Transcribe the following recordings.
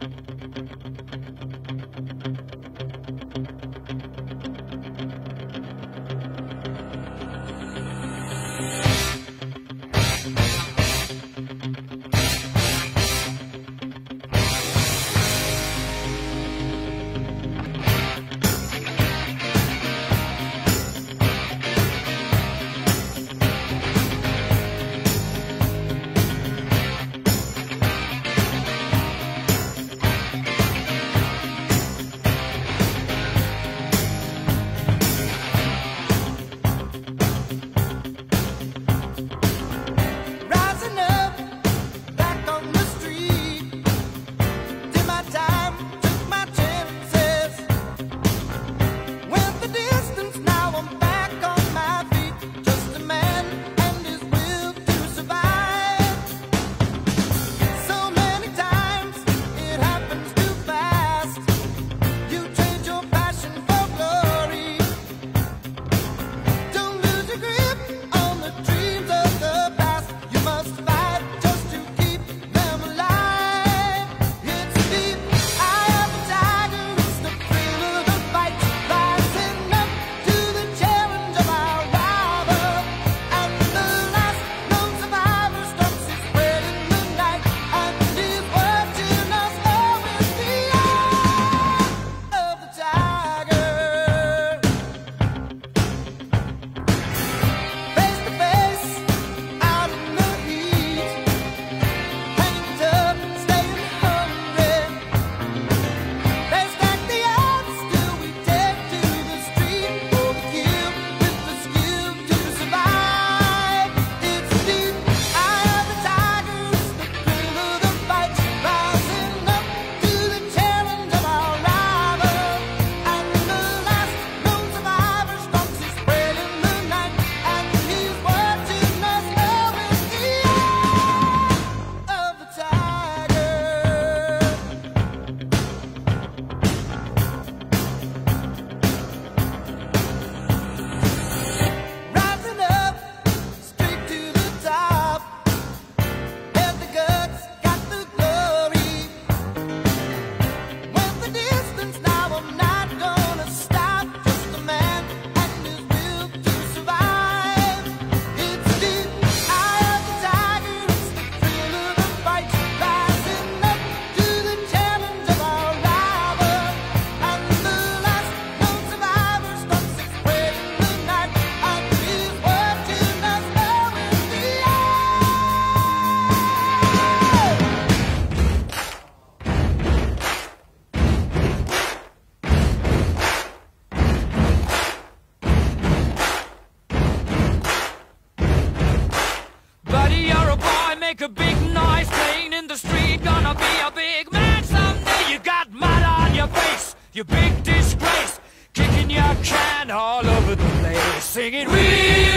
Make a big noise playing in the street. Gonna be a big man someday. You got mud on your face, you big disgrace. Kicking your can all over the place, singing, we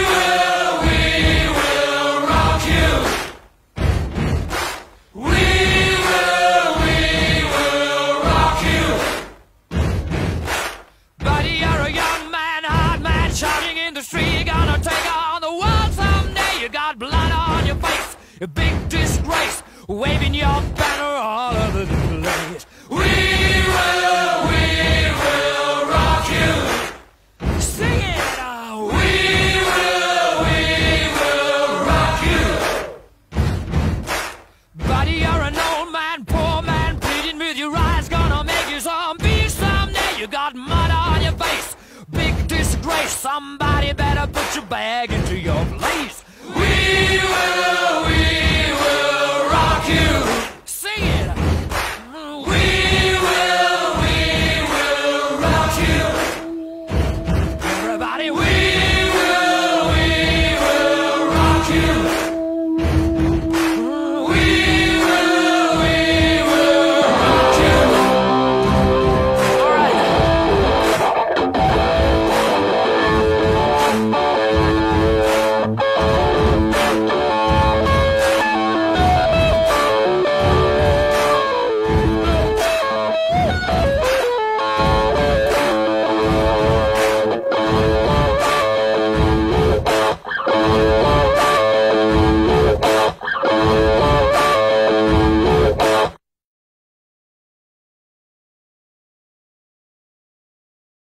will rock you. We will rock you. Buddy, you're a young man, hard man, shouting in the street. Gonna take on the world someday. You got blood on your face, a big disgrace, waving your banner all over the place. We will rock you. Sing it out. We will rock you. Buddy, you're an old man, poor man, pleading with your eyes. Gonna make you zombie someday. You got mud on your face, big disgrace. Somebody better put your bag into your place. We will rock you.